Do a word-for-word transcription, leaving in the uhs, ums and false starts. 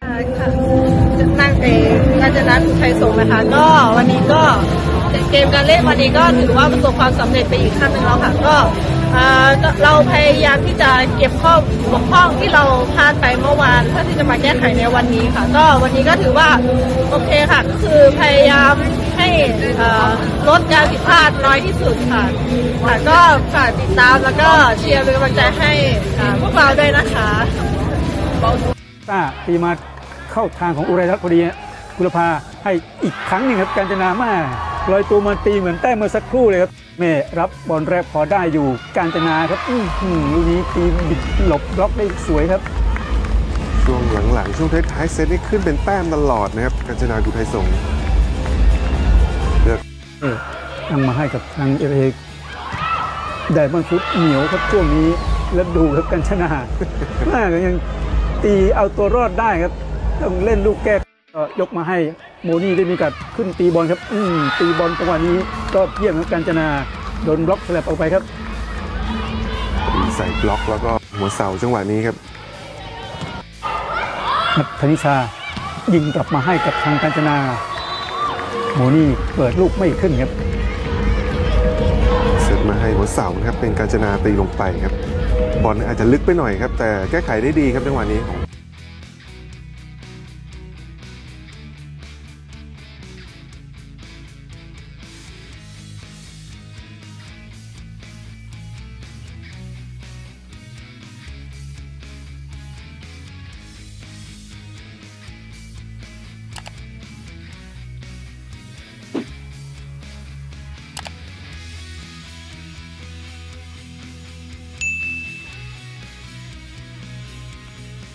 ค่ะนั่งเองกาญจนาอุทัยสงฆ์นะคะก็วันนี้ก็เกมการเล่นวันนี้ก็ถือว่าประสบความสำเร็จไปอีกขั้นหนึ่งแล้วค่ะก็เราพยายามที่จะเก็บข้อบกพร่องที่เราพลาดไปเมื่อวานเพื่อที่จะมาแก้ไขในวันนี้ค่ะก็วันนี้ก็ถือว่าโอเคค่ะก็คือพยายามให้ลดการผิดพลาดน้อยที่สุดค่ะค่ะก็ฝากติดตามแล้วก็เชียร์เป็นกำลังใจให้พวกเราด้วยนะคะต้าตีมาเข้าทางของอุไรรัตน์พอดีกุลภาให้อีกครั้งหนึ่งครับกาญจนามาลอยตัวมาตีเหมือนแต้มเมื่อสักครู่เลยครับเมย์รับบอลแรกพอได้อยู่กาญจนาครับอือหือลูกนี้ตีบิดหลบบล็อกได้สวยครับช่วงหลังๆช่วงท้ายๆเซตนี้ขึ้นเป็นแต้มตลอดนะครับกาญจนาอุทัยสงฆ์เลือกเออตั้งมาให้กับทางเอเอได้บอลฟุตเหนียวครับช่วงนี้แล้วดูครับกาญจนาน่าก็ยังตีเอาตัวรอดได้ครับต้องเล่นลูกแก้ก็ยกมาให้โมนี่ได้มีการขึ้นตีบอลครับอืมตีบอลจังหวะนี้ก็เยี่ยมครับกาญจนาโดนบล็อกสลับออกไปครับใส่บล็อกแล้วก็หัวเสาจังหวะนี้ครับธนิชายิงกลับมาให้กับทางกาญจนาโมนี่เปิดลูกไม่ขึ้นครับเซตมาให้หัวเสาครับเป็นกาญจนาตีลงไปครับบอลอาจจะลึกไปหน่อยครับแต่แก้ไขได้ดีครับจังหวะนี้ของ